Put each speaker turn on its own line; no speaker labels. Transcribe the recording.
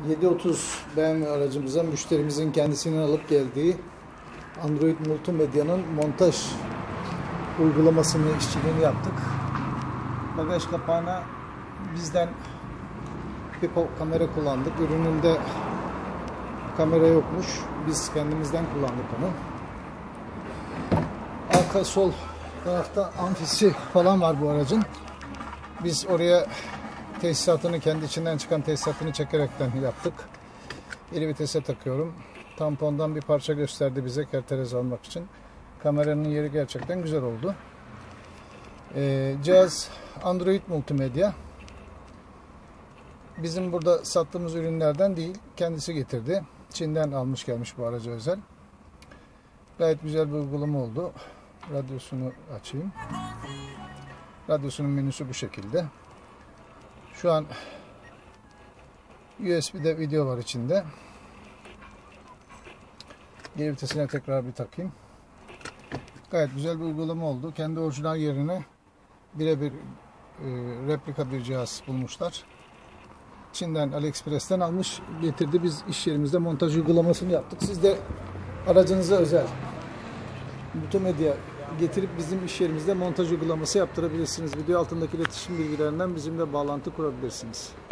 730 BMW aracımıza müşterimizin kendisinin alıp geldiği Android Multimedya'nın montaj uygulamasını, işçiliğini yaptık. Bagaj kapağına bizden bir kamera kullandık. Ürününde kamera yokmuş. Biz kendimizden kullandık onu. Arka sol tarafta amfisi falan var bu aracın. Biz oraya tesisatını, kendi içinden çıkan tesisatını çekerekten yaptık. Eli vitese takıyorum. Tampondan bir parça gösterdi bize kerterez almak için. Kameranın yeri gerçekten güzel oldu. Cihaz Android Multimedya. Bizim burada sattığımız ürünlerden değil, kendisi getirdi. Çin'den almış gelmiş bu araca özel. Gayet güzel bir uygulama oldu. Radyosunu açayım. Radyosunun menüsü bu şekilde. Şu an USB'de video var içinde. Geri vitesine tekrar bir takayım. Gayet güzel bir uygulama oldu. Kendi orijinal yerine birebir replika bir cihaz bulmuşlar. Çin'den, AliExpress'ten almış getirdi. Biz iş yerimizde montaj uygulamasını yaptık. Siz de aracınıza özel multimedya getirip bizim iş yerimizde montaj uygulaması yaptırabilirsiniz. Video altındaki iletişim bilgilerinden bizimle bağlantı kurabilirsiniz.